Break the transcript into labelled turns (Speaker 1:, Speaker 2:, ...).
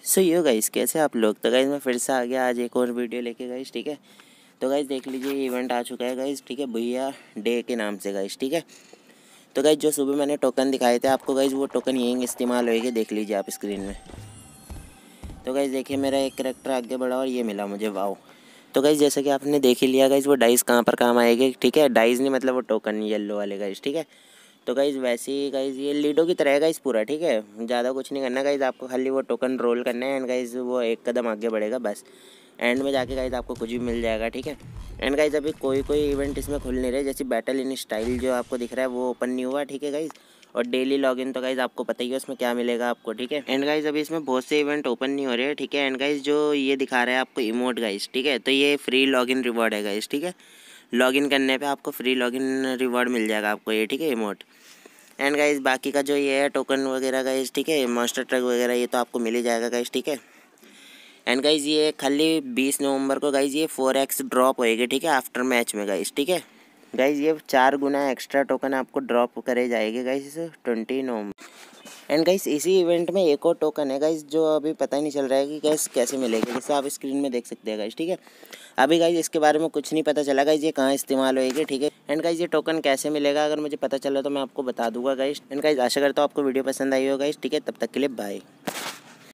Speaker 1: सो yo guys कैसे आप लोग। तो गाइस मैं फिर से आ गया आज एक और वीडियो लेके गाइस। ठीक है, तो गाइस देख लीजिए ये इवेंट आ चुका है गाइस। ठीक है, भूया डे के नाम से गाइस। ठीक है, तो गाइस जो सुबह मैंने टोकन दिखाए थे आपको गाइस, वो टोकन यहीं इस्तेमाल होएंगे, देख लीजिए आप स्क्रीन में। तो गाइस देखिए मेरा एक करैक्टर आगे बढ़ा और ये मिला मुझे, वाओ। तो गाइस जैसे कि आपने देख ही लिया गाइस, वो डाइस कहाँ पर काम आएगी। ठीक है, डाइस नहीं मतलब वो टोकन येलो वाले गाइस। ठीक है, तो गाइस वैसे ही गाइस ये लीडो की तरह है गाइस पूरा। ठीक है, ज़्यादा कुछ नहीं करना गाइस, आपको खाली वो टोकन रोल करना है एंड गाइस वो एक कदम आगे बढ़ेगा बस। एंड में जाके गाइस आपको कुछ भी मिल जाएगा। ठीक है, एंड गाइस अभी कोई इवेंट इसमें खुल नहीं रहे, जैसे बैटल इन स्टाइल जो आपको दिख रहा है वो ओपन नहीं हुआ। ठीक है गाइस, और डेली लॉगिन तो गाइस आपको पता ही है उसमें क्या मिलेगा आपको। ठीक है, एंड गाइस अभी इसमें बहुत से इवेंट ओपन नहीं हो रहे हैं। ठीक है, एंड गाइस जो ये दिखा रहा है आपको इमोट गाइस। ठीक है, तो ये फ्री लॉगिन रिवॉर्ड है गाइस। ठीक है, लॉगिन करने पे आपको फ्री लॉगिन रिवॉर्ड मिल जाएगा आपको ये। ठीक है, इमोट। एंड गाइस बाकी का जो ये है टोकन वगैरह गाइस, ठीक है, मास्टर ट्रक वगैरह ये तो आपको मिल ही जाएगा गाइस। ठीक है, एंड गाइस ये खाली 20 नवंबर को गाइस ये 4x ड्रॉप होएगी। ठीक है, आफ्टर मैच में गाइस। ठीक है गाइस, ये 4 गुना एक्स्ट्रा टोकन आपको ड्रॉप करे जाएगी गाइस 20 नवंबर। एंड गाइस इसी इवेंट में एक और टोकन है गाइस, जो अभी पता ही नहीं चल रहा है कि गाइस कैसे मिलेगी, जैसे आप स्क्रीन में देख सकते हैं गाइस। ठीक है, अभी गाइस इसके बारे में कुछ नहीं पता चला गाइस, ये कहाँ इस्तेमाल होएगी। ठीक है, एंड गाइस ये टोकन कैसे मिलेगा अगर मुझे पता चला तो मैं आपको बता दूंगा गाइस। एंड गाइस आशा करता हूँ आपको वीडियो पसंद आई हो गाइस। ठीक है, तब तक के लिए बाय।